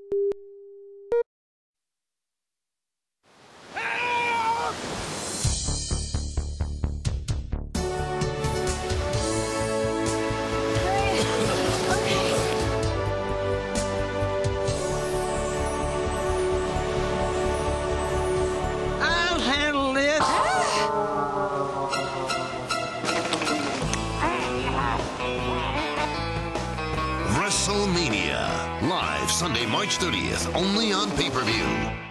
I'll handle this. WrestleMania, live Sunday, March 30th, only on pay-per-view.